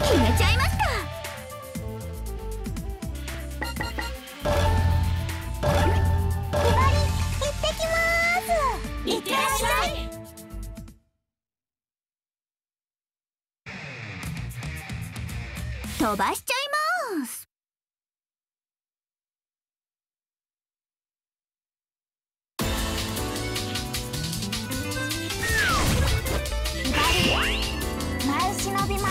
決めちゃいました。いってらっしゃい。飛ばしちゃいます。前忍びます。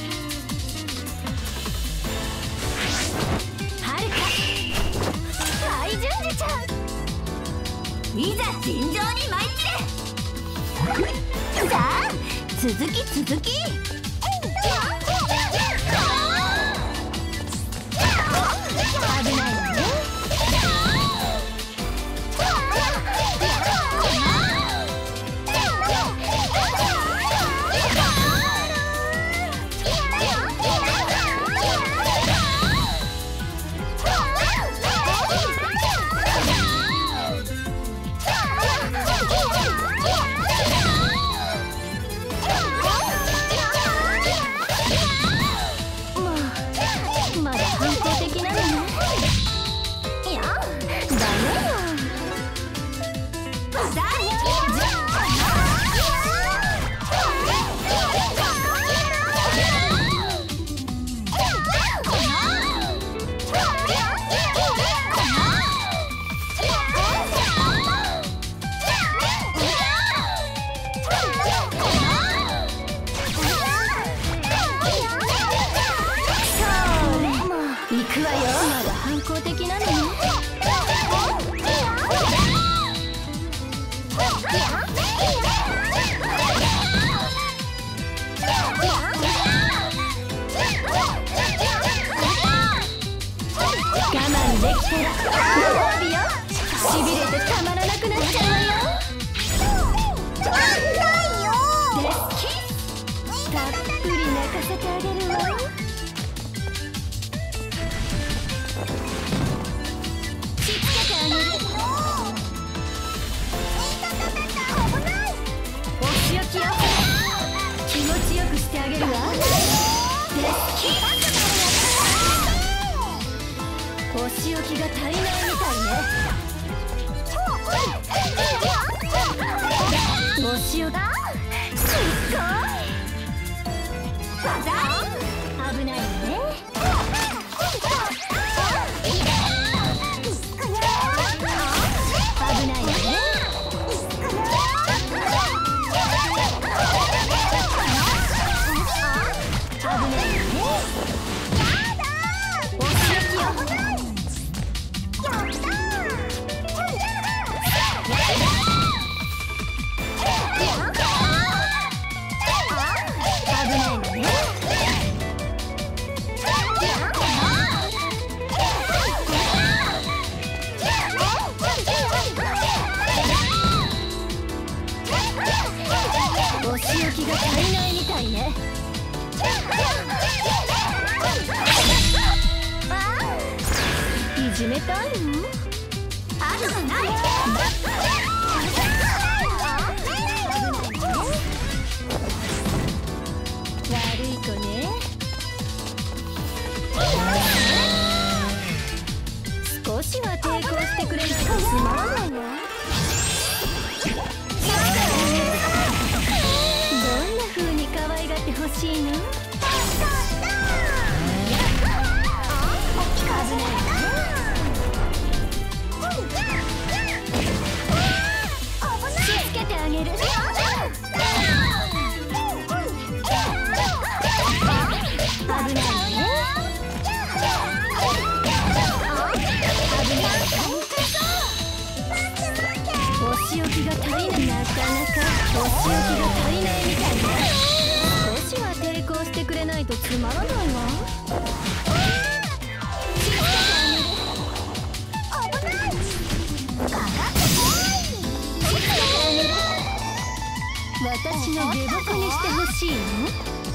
はるか大順次ちゃん、いざ尋常に舞い切れ。さあ続き。危ないわね。まだ反抗的なのね。いやダメよ。行くわよ。まだ反抗的なのね。我慢できたらご褒美よ。しびれてたまらなくなっちゃうわよ。たっぷり寝かせてあげるわ。気持ちよくしてあげるわ。お仕置きが足りないみたいね。お仕置きすっごい。危ないわね。危ないわね。お仕置きが足りないみたいね。いじめたいの？あとない。悪い子ね。少しは抵抗してくれないとつまらないわ。どんな風に可愛がってほしいの？危ないわね。しつけてあげる。危ないわね。お仕置きが足りない。なかなかお仕置きが足りないみたいね。少しは抵抗してくれないとつまらないわ。私の下僕にしてほしいの？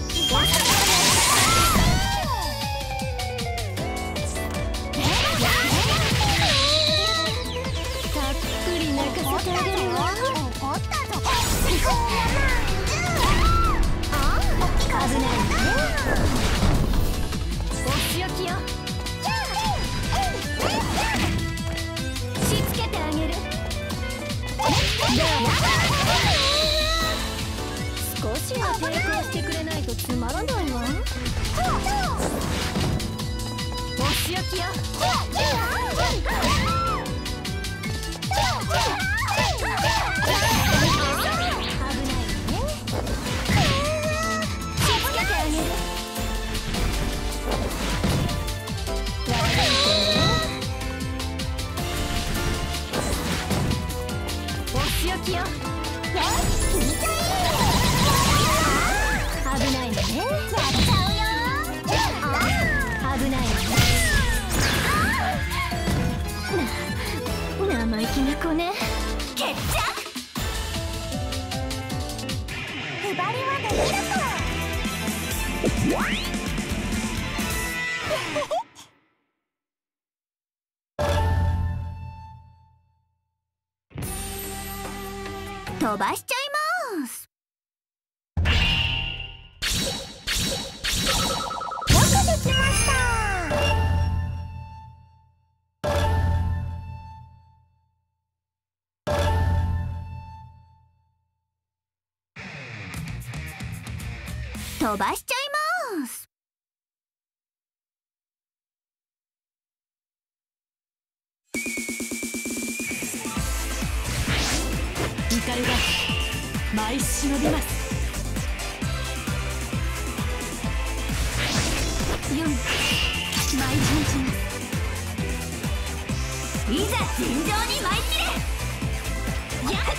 たっぷり寝かせてあげるわ。危ないわね。 成功してくれないとつまらないわ。お仕置きよ。生意気な子ね。決着。 ふばりはダメだから飛ばしちゃいます。 よくできました。 飛ばしちゃいます。イカルが舞い忍びます。4舞い陣じます。いざ尋常に舞い切れ。やっ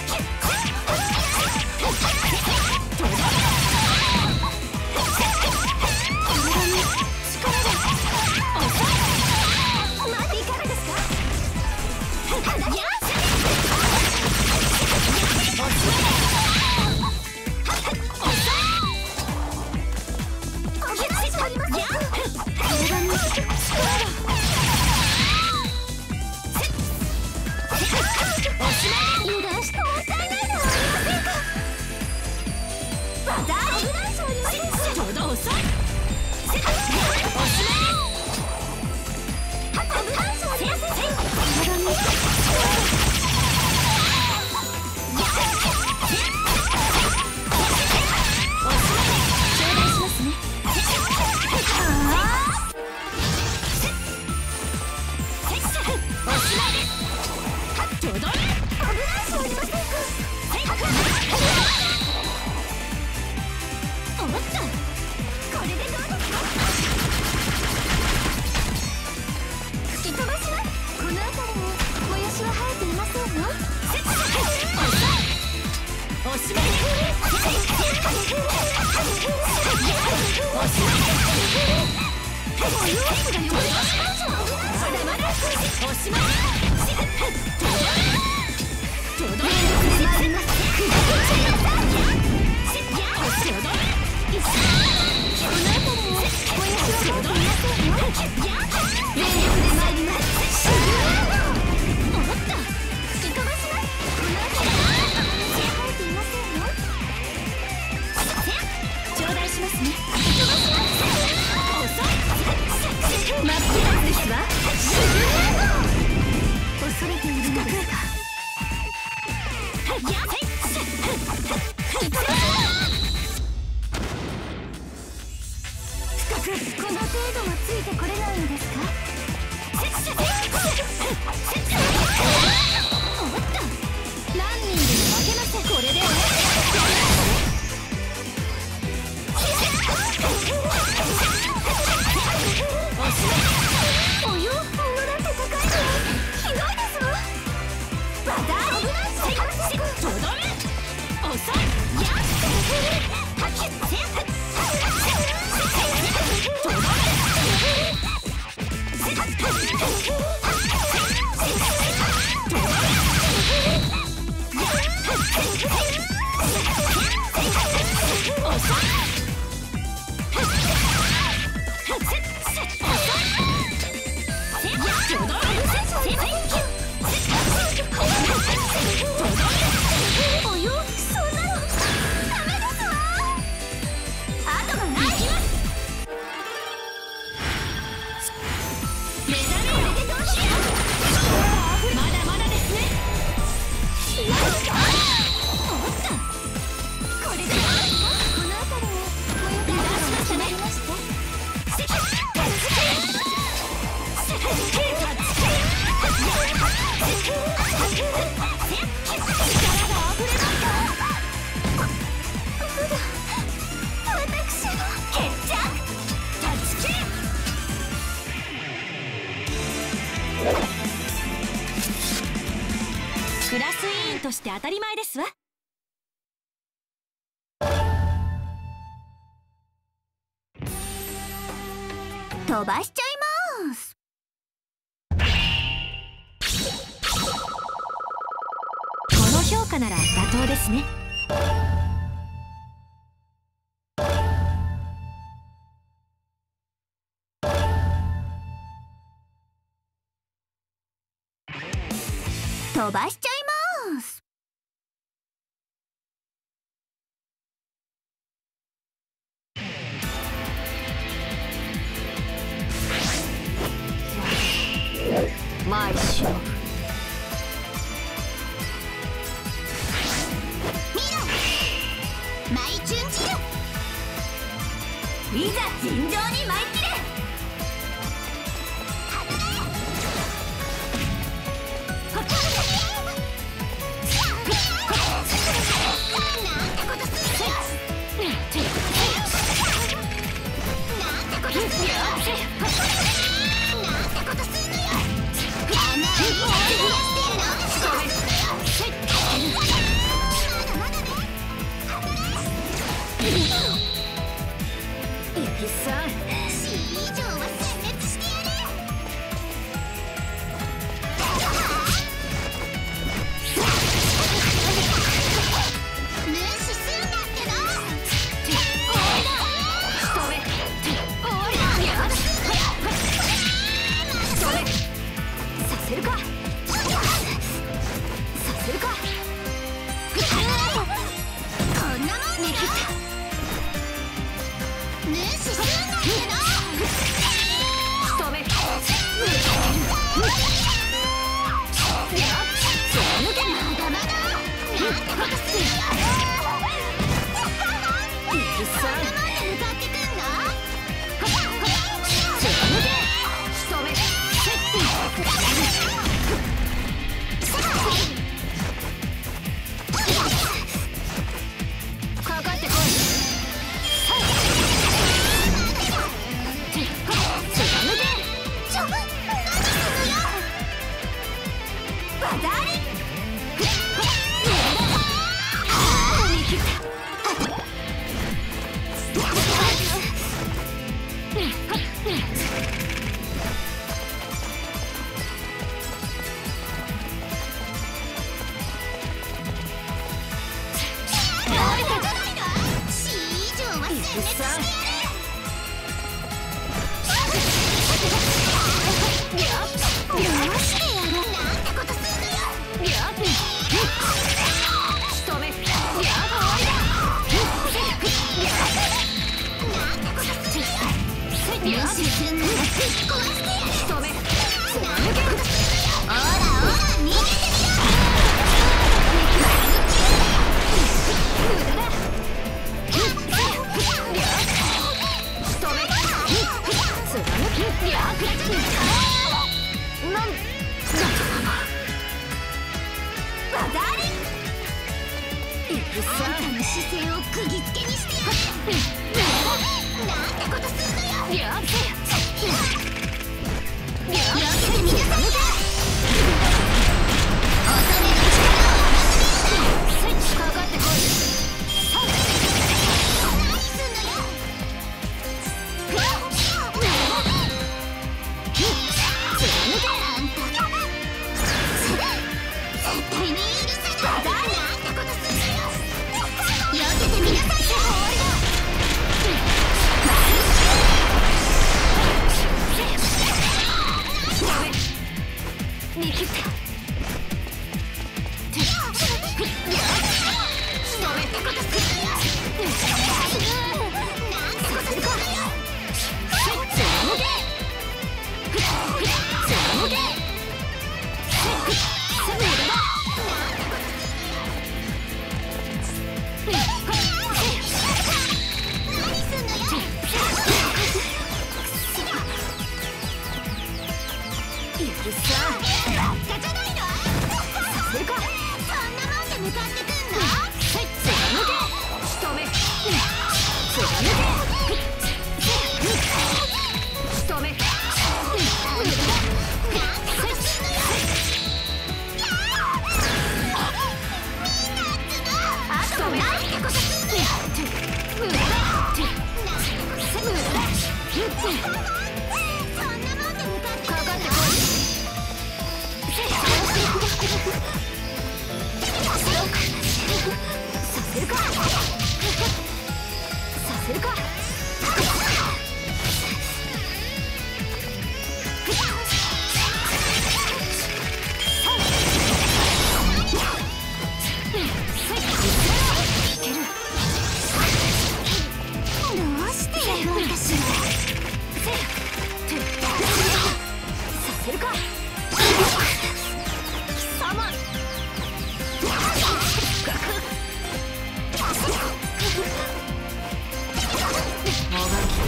およ、そんなのダメですわ。 として当たり前ですわ。 飛ばしちゃいます。 この評価なら妥当ですね。 飛ばしちゃいます。 前しろ。 いざ尋常に舞い切れ。 こ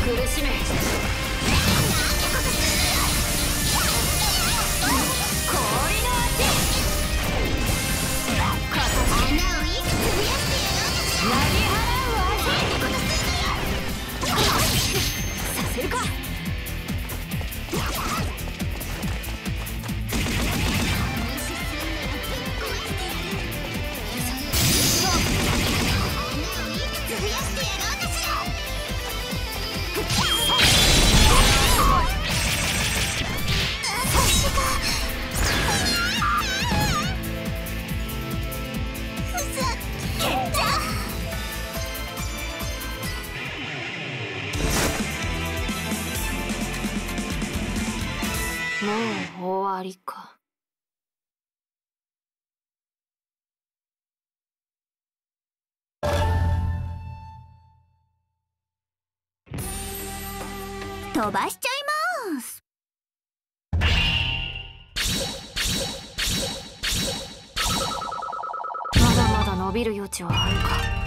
苦しめ。氷の足。穴をいくつ増やしてやろうかしら。なぎ払うわ。させるか。もう終わりか。 飛ばしちゃいます。 まだまだ伸びる余地はあるか。